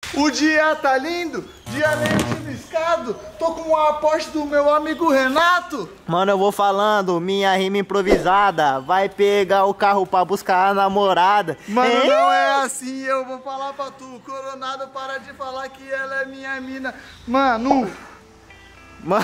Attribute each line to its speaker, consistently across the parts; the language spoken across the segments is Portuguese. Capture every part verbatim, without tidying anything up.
Speaker 1: O dia tá lindo, dia leite piscado. Tô com o aporte do meu amigo Renato.
Speaker 2: Mano, eu vou falando, minha rima improvisada. Vai pegar o carro pra buscar a namorada.
Speaker 1: Mano, é? Não é assim, eu vou falar pra tu. Coronado, para de falar que ela é minha mina. Mano...
Speaker 2: Mano...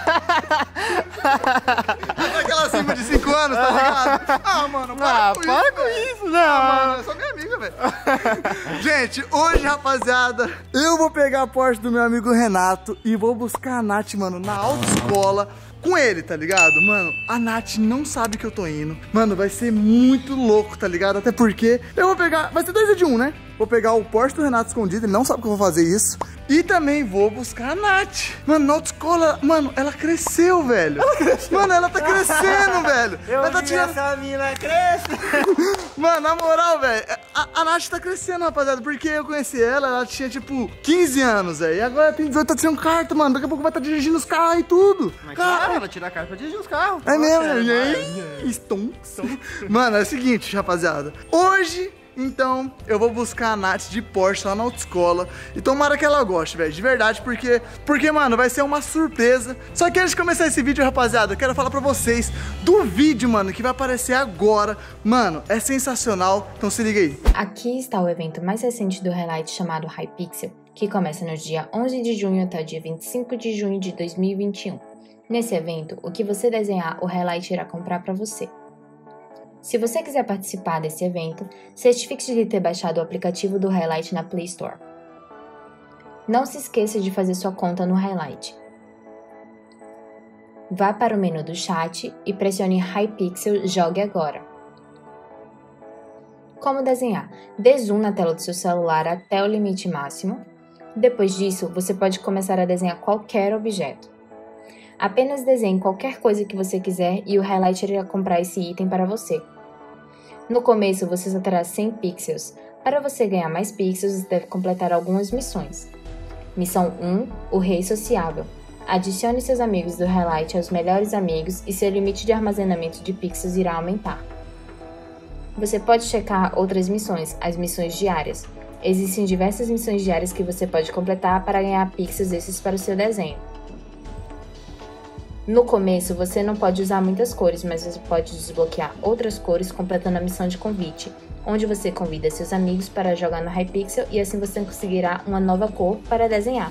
Speaker 1: Aquela cima de cinco anos, tá ligado? Ah, mano, para
Speaker 2: ah,
Speaker 1: com
Speaker 2: para
Speaker 1: isso,
Speaker 2: com
Speaker 1: véio.
Speaker 2: isso, não.
Speaker 1: Ah, mano, é só minha amiga, velho. Gente, hoje, rapaziada, eu vou pegar a Porsche do meu amigo Renato e vou buscar a Nath, mano, na autoescola com ele, tá ligado? Mano, a Nath não sabe que eu tô indo. Mano, vai ser muito louco, tá ligado? Até porque eu vou pegar... Vai ser dois de um, né? Vou pegar o Porsche do Renato escondido, ele não sabe que eu vou fazer isso. E também vou buscar a Nath. Mano, na autoescola, mano, ela cresceu, velho. Ela cresceu. Mano, ela tá crescendo, velho.
Speaker 2: Eu
Speaker 1: ela tá
Speaker 2: vi
Speaker 1: tirando...
Speaker 2: essa mina cresce.
Speaker 1: Mano, na moral, velho, a, a Nath tá crescendo, rapaziada. Porque eu conheci ela, ela tinha, tipo, quinze anos, velho. E agora tem dezoito, tá tirando carta, mano. Daqui a pouco vai estar tá dirigindo os carros e tudo.
Speaker 2: Mas
Speaker 1: Cara...
Speaker 2: claro, ela tira a carta pra dirigir os carros.
Speaker 1: É mesmo,
Speaker 2: é,
Speaker 1: e aí? Stonks. Mano, é o seguinte, rapaziada. Hoje... Então, eu vou buscar a Nath de Porsche lá na autoescola. E tomara que ela goste, velho, de verdade. Porque, porque, mano, vai ser uma surpresa. Só que antes de começar esse vídeo, rapaziada, eu quero falar pra vocês do vídeo, mano, que vai aparecer agora. Mano, é sensacional, então se liga aí.
Speaker 3: Aqui está o evento mais recente do Highlight chamado Hypixel, que começa no dia onze de junho até o dia vinte e cinco de junho de dois mil e vinte e um. Nesse evento, o que você desenhar, o Highlight irá comprar pra você. Se você quiser participar desse evento, certifique-se de ter baixado o aplicativo do Highlight na Play Store. Não se esqueça de fazer sua conta no Highlight. Vá para o menu do chat e pressione Hypixel Jogue Agora. Como desenhar? Dê zoom na tela do seu celular até o limite máximo. Depois disso, você pode começar a desenhar qualquer objeto. Apenas desenhe qualquer coisa que você quiser e o Highlight irá comprar esse item para você. No começo, você só terá cem pixels. Para você ganhar mais pixels, você deve completar algumas missões. Missão um, o Rei Sociável. Adicione seus amigos do Highlight aos melhores amigos e seu limite de armazenamento de pixels irá aumentar. Você pode checar outras missões, as missões diárias. Existem diversas missões diárias que você pode completar para ganhar pixels esses para o seu desenho. No começo, você não pode usar muitas cores, mas você pode desbloquear outras cores completando a missão de convite, onde você convida seus amigos para jogar no Hypixel e assim você conseguirá uma nova cor para desenhar.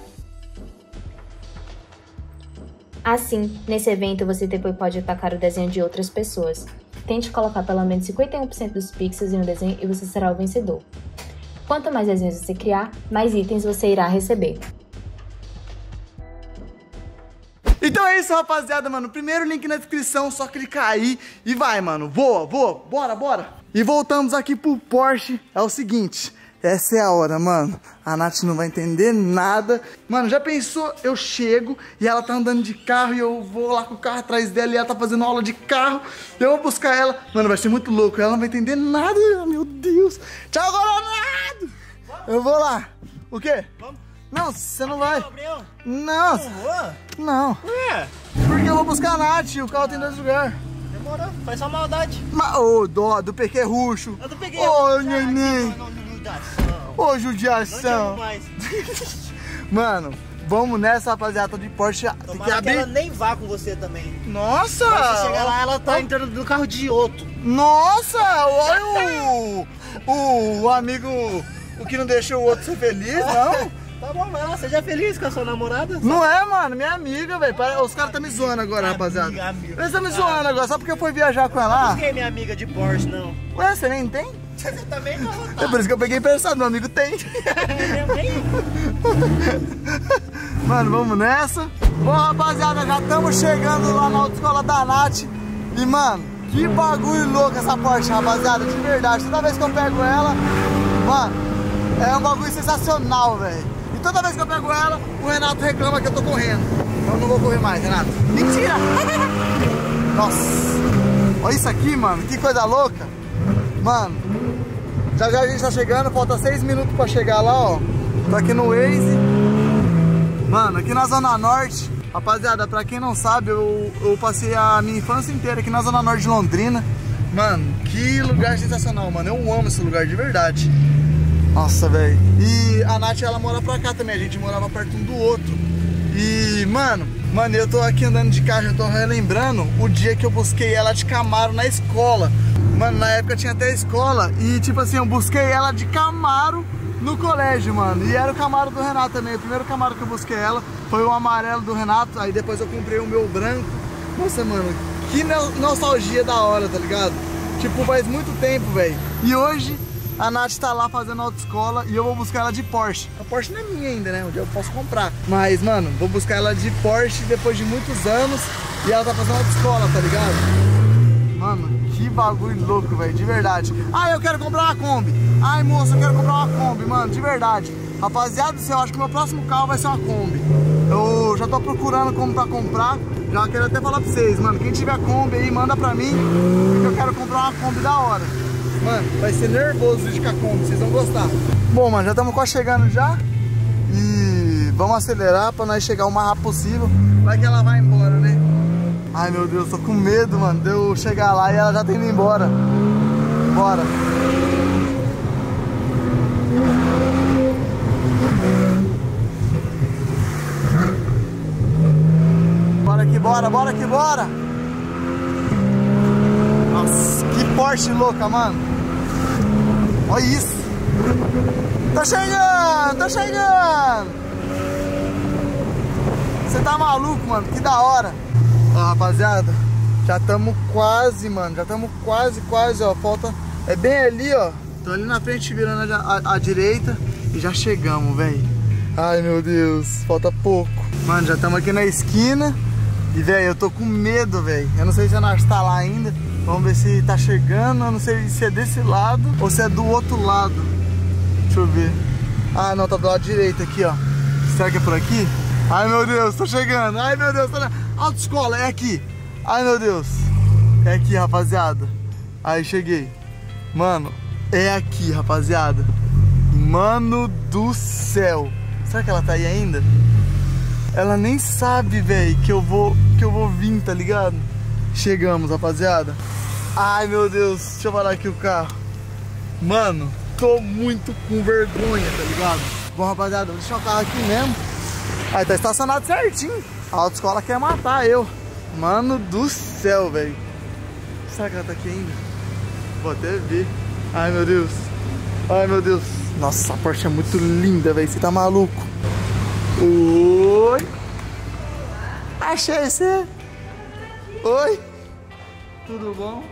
Speaker 3: Assim, nesse evento você depois pode atacar o desenho de outras pessoas. Tente colocar pelo menos cinquenta e um por cento dos pixels em um desenho e você será o vencedor. Quanto mais desenhos você criar, mais itens você irá receber.
Speaker 1: Então é isso, rapaziada, mano. Primeiro link na descrição, só clicar aí e vai, mano. Voa, voa, bora, bora. E voltamos aqui pro Porsche. É o seguinte, essa é a hora, mano. A Nath não vai entender nada. Mano, já pensou? Eu chego e ela tá andando de carro e eu vou lá com o carro atrás dela e ela tá fazendo aula de carro. Eu vou buscar ela. Mano, vai ser muito louco. Ela não vai entender nada. Meu Deus. Tchau, Coronado. Eu vou lá. O quê? Vamos. Não, você não vai. Não. Não.
Speaker 2: Por quê?
Speaker 1: Porque eu vou buscar a Nath, o carro tem dois lugares.
Speaker 2: Demorou, faz só maldade.
Speaker 1: Mas, ô, dó, do P Q Ruxo.
Speaker 2: Eu do P Q
Speaker 1: Ô, neném. Ô, judiação.
Speaker 2: Não mais.
Speaker 1: Mano, vamos nessa, rapaziada, tô de Porsche. Tem que abrir.
Speaker 2: Que ela nem vá com você também.
Speaker 1: Nossa.
Speaker 2: Mas se chegar lá, ela tá entrando no carro de outro.
Speaker 1: Nossa, olha o, o, o amigo, o que não deixou o outro ser feliz, não?
Speaker 2: Tá bom, vai lá, seja feliz com a sua namorada.
Speaker 1: Não é, mano, minha amiga, velho. Os caras tá me zoando agora,
Speaker 2: amiga,
Speaker 1: rapaziada.
Speaker 2: Amiga.
Speaker 1: Eles estão me zoando agora, só porque eu fui viajar com ela.
Speaker 2: Não fiquei minha amiga de Porsche, não.
Speaker 1: Ué, você nem tem?
Speaker 2: Você também não, tá?
Speaker 1: É por isso que eu peguei pensado, meu amigo tem. Mano, vamos nessa. Bom, rapaziada, já estamos chegando lá na autoescola da Nath. E, mano, que bagulho louco essa Porsche, rapaziada, de verdade. Toda vez que eu pego ela, mano, é um bagulho sensacional, velho. E toda vez que eu pego ela, o Renato reclama que eu tô correndo. Então eu não vou correr mais, Renato. Mentira! Nossa, olha isso aqui, mano, que coisa louca. Mano, já já a gente tá chegando, falta seis minutos pra chegar lá, ó. Tô aqui no Waze. Mano, aqui na Zona Norte, rapaziada, pra quem não sabe, eu, eu passei a minha infância inteira aqui na Zona Norte de Londrina. Mano, que lugar sensacional, mano. Eu amo esse lugar de verdade. Nossa, velho. E a Nath, ela mora pra cá também. A gente morava perto um do outro. E, mano, mano, eu tô aqui andando de carro, eu tô relembrando o dia que eu busquei ela de Camaro na escola. Mano, na época tinha até escola. E, tipo assim, eu busquei ela de Camaro no colégio, mano. E era o Camaro do Renato também. O primeiro Camaro que eu busquei ela foi o amarelo do Renato. Aí depois eu comprei o meu branco. Nossa, mano, que nostalgia da hora, tá ligado? Tipo, faz muito tempo, velho. E hoje a Nath tá lá fazendo autoescola e eu vou buscar ela de Porsche. A Porsche não é minha ainda, né? Um dia eu posso comprar. Mas, mano, vou buscar ela de Porsche depois de muitos anos. E ela tá fazendo autoescola, tá ligado? Mano, que bagulho louco, velho, de verdade. Ah, eu quero comprar uma Kombi. Ai, moça, eu quero comprar uma Kombi, mano, de verdade. Rapaziada, eu acho que o meu próximo carro vai ser uma Kombi. Eu já tô procurando como pra comprar. Já quero até falar pra vocês, mano, quem tiver Kombi aí, manda pra mim, porque eu quero comprar uma Kombi da hora. Mano, vai ser nervoso o vídeo com a Kombi, vocês vão gostar. Bom, mano, já estamos quase chegando já. E vamos acelerar pra nós chegar o mais rápido possível. Vai que ela vai embora, né? Ai, meu Deus, tô com medo, mano, de eu chegar lá e ela já tá indo embora. Bora. Bora aqui, bora, bora aqui, bora. Nossa, que Porsche louca, mano. Olha isso. Tô chegando, tô chegando. Você tá maluco, mano, que da hora. Ó, rapaziada, já estamos quase, mano, já estamos quase, quase, ó, falta, é bem ali, ó, tô ali na frente virando a, a, a direita e já chegamos, velho. Ai, meu Deus, falta pouco. Mano, já estamos aqui na esquina e, velho, eu tô com medo, velho, eu não sei se a Nath tá lá ainda, vamos ver se tá chegando, eu não sei se é desse lado ou se é do outro lado, deixa eu ver. Ah, não, tá do lado direito aqui, ó, será que é por aqui? Ai, meu Deus, tô chegando, ai, meu Deus, tô na... Autoescola, é aqui. Ai, meu Deus. É aqui, rapaziada. Aí, cheguei. Mano, é aqui, rapaziada. Mano do céu. Será que ela tá aí ainda? Ela nem sabe, velho, que eu vou que eu vou vir, tá ligado? Chegamos, rapaziada. Ai, meu Deus. Deixa eu parar aqui o carro. Mano, tô muito com vergonha, tá ligado? Bom, rapaziada, vou deixar o carro aqui mesmo. Aí, tá estacionado certinho. A autoescola quer matar eu. Mano do céu, velho. Será que ela tá aqui ainda? Vou até ver. Ai, meu Deus. Ai, meu Deus. Nossa, a Porsche é muito linda, velho. Você tá maluco? Oi. Achei você. Oi. Tudo bom?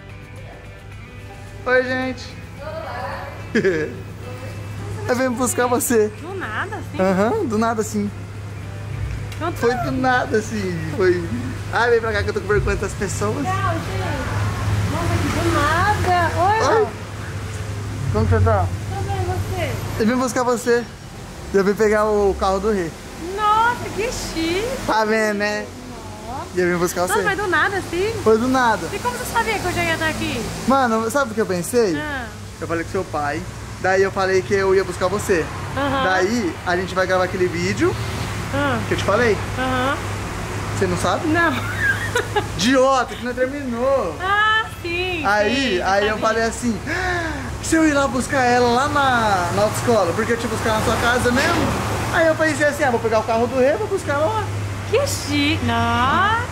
Speaker 1: Oi, gente.
Speaker 4: Olá.
Speaker 1: Eu venho buscar você.
Speaker 4: Do nada, assim?
Speaker 1: Aham, uhum, do nada, assim.
Speaker 4: Não
Speaker 1: Foi do nada, assim. Foi. Ai, vem pra cá que eu tô com vergonha das pessoas.
Speaker 4: Legal, gente. Nossa, que do nada. Oi,
Speaker 1: Oi. Como que você tá?
Speaker 4: Tô bem, você?
Speaker 1: Eu vim buscar você. Eu vim pegar o carro do rei.
Speaker 4: Nossa, que chique.
Speaker 1: Tá vendo, né?
Speaker 4: Nossa.
Speaker 1: E eu vim buscar você.
Speaker 4: Nossa, mas do nada, assim?
Speaker 1: Foi do nada.
Speaker 4: E como você sabia que eu já ia estar aqui?
Speaker 1: Mano, sabe o que eu pensei?
Speaker 4: Ah.
Speaker 1: Eu falei com seu pai. Daí eu falei que eu ia buscar você.
Speaker 4: Aham.
Speaker 1: Daí a gente vai gravar aquele vídeo
Speaker 4: Ah.
Speaker 1: que eu te falei.
Speaker 4: Aham.
Speaker 1: Você não sabe?
Speaker 4: Não.
Speaker 1: Idiota, que não terminou.
Speaker 4: Ah, sim.
Speaker 1: Aí,
Speaker 4: sim,
Speaker 1: aí eu
Speaker 4: sabia.
Speaker 1: falei assim, ah, se eu ir lá buscar ela lá na, na autoescola, porque eu te buscar na sua casa mesmo. Aí eu pensei assim, ah, vou pegar o carro do rei, vou buscar ela lá.
Speaker 4: Que chique. Nossa.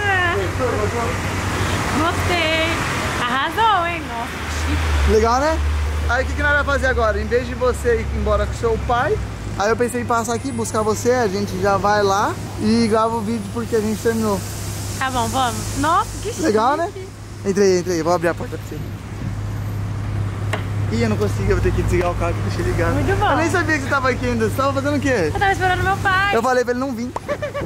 Speaker 4: Gostei. Arrasou, hein? Nossa, que chique.
Speaker 1: Legal, né? Aí o que, que nós vamos fazer agora? Em vez de você ir embora com seu pai, aí eu pensei em passar aqui, buscar você, a gente já vai lá e grava o vídeo porque a gente terminou.
Speaker 4: Tá bom, vamos. Nossa, que chique.
Speaker 1: Legal, né? Entrei, entrei, vou abrir a porta pra você. Ih, eu não consigo, eu vou ter que desligar o carro e deixar ligado.
Speaker 4: Muito bom.
Speaker 1: Eu nem sabia que você tava aqui ainda, você tava fazendo o quê?
Speaker 4: Eu tava esperando meu pai.
Speaker 1: Eu falei pra ele não vir.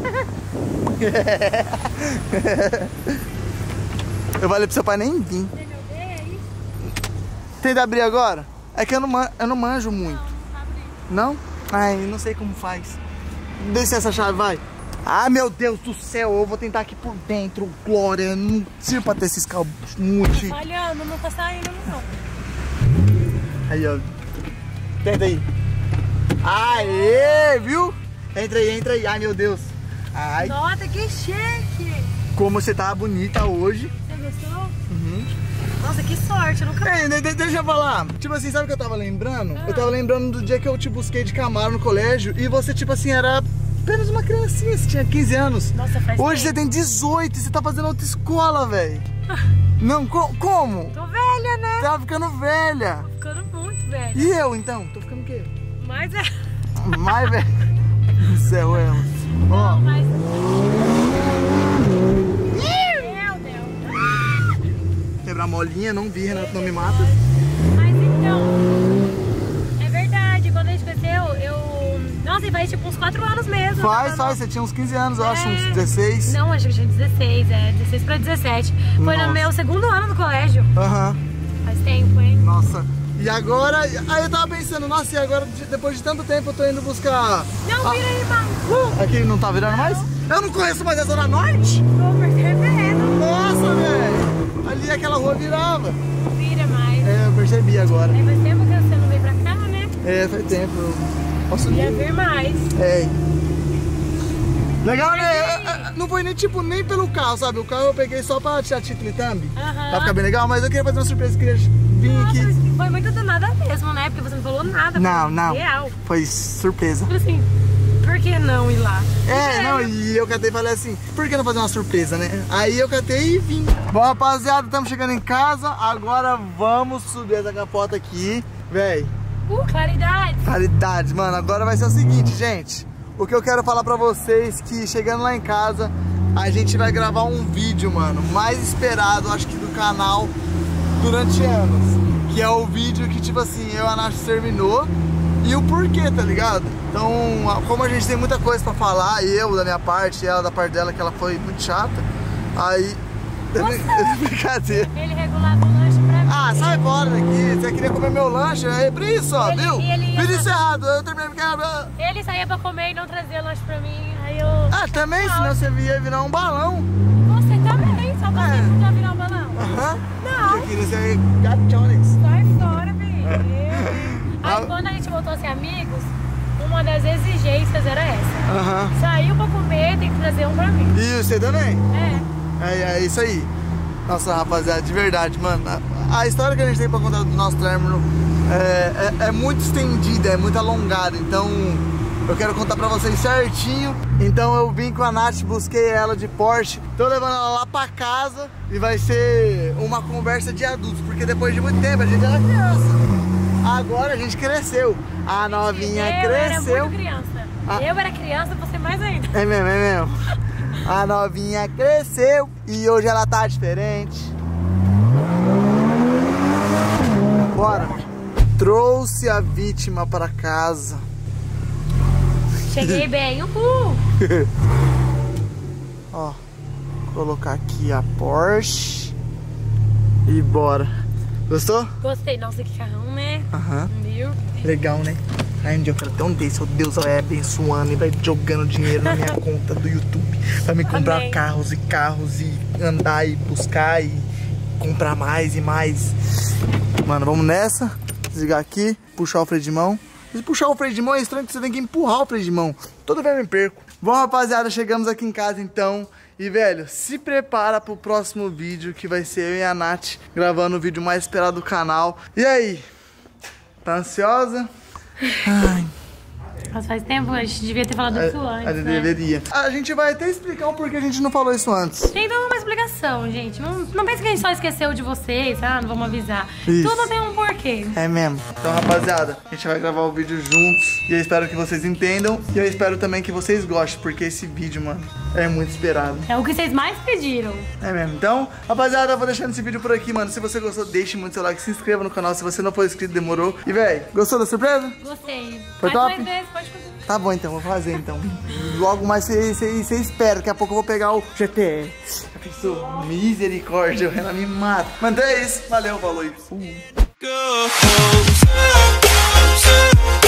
Speaker 1: Eu falei pro seu pai nem vir.
Speaker 4: Tem meu bem, é isso?
Speaker 1: Tenta abrir agora? É que eu não, man eu não manjo muito.
Speaker 4: Não, não sabe abrir.
Speaker 1: Não? Ai, não sei como faz. Desce essa chave, vai. Ah, meu Deus do céu, eu vou tentar aqui por dentro. Glória, não sirva pra ter esses calmute.
Speaker 4: Falhando, não tá saindo, não.
Speaker 1: Aí, ó. Tenta aí. Aê, viu? Entra aí, entra aí. Ai, meu Deus. Ai,
Speaker 4: Nossa, que chique.
Speaker 1: como você tá bonita hoje.
Speaker 4: Você gostou?
Speaker 1: Uhum.
Speaker 4: Nossa, que sorte, eu nunca...
Speaker 1: Ei, de- de- deixa eu falar. Tipo assim, sabe o que eu tava lembrando?
Speaker 4: Ah.
Speaker 1: Eu tava lembrando do dia que eu te busquei de Camaro no colégio e você, tipo assim, era apenas uma criancinha, você tinha quinze anos.
Speaker 4: Nossa, faz
Speaker 1: Hoje você
Speaker 4: tempo.
Speaker 1: tem dezoito e você tá fazendo outra escola, velho. Não, co- como?
Speaker 4: Tô velha, né?
Speaker 1: Tá ficando velha.
Speaker 4: Tô ficando muito velha.
Speaker 1: E eu, então? Tô ficando o quê?
Speaker 4: Mas é...
Speaker 1: Mais velho. Do céu, ela. Ó,
Speaker 4: Não, mas... Meu Deus.
Speaker 1: quebrar a molinha, não vi, Renato, não me mata.
Speaker 4: Mas então... É verdade, quando a gente cresceu, eu... Nossa, e faz tipo uns quatro anos mesmo.
Speaker 1: Faz,
Speaker 4: Eu
Speaker 1: faz, você tinha uns quinze anos, eu acho,
Speaker 4: É.
Speaker 1: uns dezesseis.
Speaker 4: Não, acho que eu tinha dezesseis, é. dezesseis pra dezessete. Foi
Speaker 1: Nossa.
Speaker 4: no meu segundo ano do colégio.
Speaker 1: Aham.
Speaker 4: Faz tempo, hein?
Speaker 1: Nossa. E agora, aí eu tava pensando, nossa, e agora, de- depois de tanto tempo, eu tô indo buscar...
Speaker 4: Não, vira aí, mano.
Speaker 1: Aqui não tá virando mais? Eu não conheço mais a Zona Norte?
Speaker 4: Tô percebendo.
Speaker 1: Nossa, velho. Ali aquela rua virava.
Speaker 4: Vira mais.
Speaker 1: É, eu percebi agora.
Speaker 4: Aí faz tempo que você não vem pra cá, né?
Speaker 1: É, faz tempo. Eu posso
Speaker 4: Ia
Speaker 1: ir.
Speaker 4: vir mais.
Speaker 1: É. Legal, né? É, é, Não foi nem tipo nem pelo carro, sabe? O carro eu peguei só pra tirar título e thumb.
Speaker 4: Aham.
Speaker 1: Pra ficar bem legal, mas eu queria fazer uma surpresa, queria vir
Speaker 4: Nossa,
Speaker 1: aqui.
Speaker 4: mas foi muito do nada mesmo, né? Porque você não falou nada.
Speaker 1: Não,
Speaker 4: foi
Speaker 1: não.
Speaker 4: Real.
Speaker 1: Foi surpresa.
Speaker 4: Falei assim, por que não ir lá?
Speaker 1: É, não, e eu catei e falei assim, por que não fazer uma surpresa, né? Aí eu catei e vim. Bom, rapaziada, estamos chegando em casa, agora vamos subir essa capota aqui. Véi,
Speaker 4: Uh, claridade.
Speaker 1: caridade, mano, agora vai ser o seguinte, gente. O que eu quero falar pra vocês que chegando lá em casa, a gente vai gravar um vídeo, mano, mais esperado, acho que do canal durante anos. Que é o vídeo que, tipo assim, eu e a Nath terminou e o porquê, tá ligado? Então, como a gente tem muita coisa pra falar, eu da minha parte, ela da parte dela, que ela foi muito chata, aí... Brincadeira.
Speaker 4: Ele regulava o lanche pra mim.
Speaker 1: Ah, sai fora daqui, você queria comer meu lanche, é por isso, ó,
Speaker 4: Ele-
Speaker 1: viu?
Speaker 4: e ele ia-
Speaker 1: Fiz isso errado, eu terminei porque...
Speaker 4: Ele saía pra comer e não trazia lanche pra mim. Aí eu...
Speaker 1: Ah, também, senão você ia virar um balão.
Speaker 4: Você também, só você
Speaker 1: É.
Speaker 4: não já virar um balão.
Speaker 1: Aham.
Speaker 4: Não.
Speaker 1: Eu queria ser gatonix.
Speaker 4: Sai fora, filho.
Speaker 1: Ah.
Speaker 4: Aí quando a gente voltou a ser amigos, uma das exigências era essa.
Speaker 1: Aham.
Speaker 4: Saiu pra comer, tem que trazer um pra mim.
Speaker 1: E você também?
Speaker 4: É.
Speaker 1: É, é isso aí. Nossa, rapaziada, de verdade, mano. A, a história que a gente tem pra contar do nosso término é, é, é muito estendida, é muito alongada. Então, eu quero contar pra vocês certinho. Então, eu vim com a Nath, busquei ela de Porsche. Tô levando ela lá pra casa e vai ser uma conversa de adultos. Porque depois de muito tempo, a gente era criança. Agora a gente cresceu. A novinha
Speaker 4: eu
Speaker 1: cresceu.
Speaker 4: era muito criança.
Speaker 1: Ah.
Speaker 4: Eu era criança, você mais ainda.
Speaker 1: É mesmo, é mesmo. A novinha cresceu e hoje ela tá diferente. Bora. Trouxe a vítima para casa.
Speaker 4: Cheguei bem, uhul.
Speaker 1: Ó, colocar aqui a Porsche e bora. Gostou?
Speaker 4: Gostei, nossa, que carrão, né?
Speaker 1: Aham.
Speaker 4: Meu Deus.
Speaker 1: Legal, né? Aí um dia eu quero ter um desse, o Deus vai abençoando e vai jogando dinheiro na minha conta do YouTube pra me comprar
Speaker 4: Amém.
Speaker 1: carros e carros e andar e buscar e comprar mais e mais. Mano, vamos nessa. Desligar aqui, puxar o freio de mão. Se puxar o freio de mão é estranho que você tem que empurrar o freio de mão. Toda vez eu me perco. Bom, rapaziada, chegamos aqui em casa então. E, velho, se prepara pro próximo vídeo que vai ser eu e a Nath gravando o vídeo mais esperado do canal. E aí? Tá ansiosa? Ai,
Speaker 4: Mas faz tempo, a gente devia ter falado isso
Speaker 1: a, a
Speaker 4: antes,
Speaker 1: gente
Speaker 4: né?
Speaker 1: deveria. A gente vai até explicar o porquê a gente não falou isso antes.
Speaker 4: Tem toda uma explicação, gente. Não, não pense que a gente só esqueceu de vocês, ah, não vamos avisar.
Speaker 1: Isso.
Speaker 4: Tudo tem um porquê.
Speaker 1: É mesmo. Então, rapaziada, a gente vai gravar o vídeo juntos. E eu espero que vocês entendam. E eu espero também que vocês gostem, porque esse vídeo, mano, é muito esperado.
Speaker 4: É o que vocês mais pediram.
Speaker 1: É mesmo. Então, rapaziada, eu vou deixando esse vídeo por aqui, mano. Se você gostou, deixe muito seu like, se inscreva no canal. Se você não for inscrito, demorou. E, velho, gostou da surpresa?
Speaker 4: Gostei.
Speaker 1: Foi
Speaker 4: Faz
Speaker 1: top?
Speaker 4: mais vezes, pode fazer.
Speaker 1: Tá bom, então, vou fazer, então. Logo mais você você espera. Daqui a pouco eu vou pegar o G T E. Já pensou? Misericórdia, o Renan me mata. Mas então é isso. Valeu, falou. Uh.
Speaker 5: Go home,